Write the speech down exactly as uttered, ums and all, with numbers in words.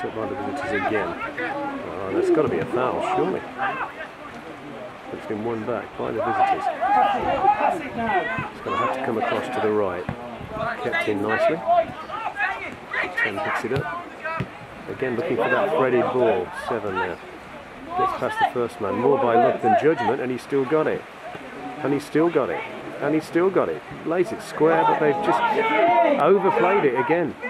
picked up by the visitors again. Oh, that's got to be a foul, surely. It's been won back by the visitors. It's going to have to come across to the right. Kept in nicely. Ten picks it up. Again looking for that threaded ball. Seven there. Gets past the first man. More by luck than judgment, and he's still got it. And he's still got it. And he's still got it. Lays it square, but they've just overplayed it again.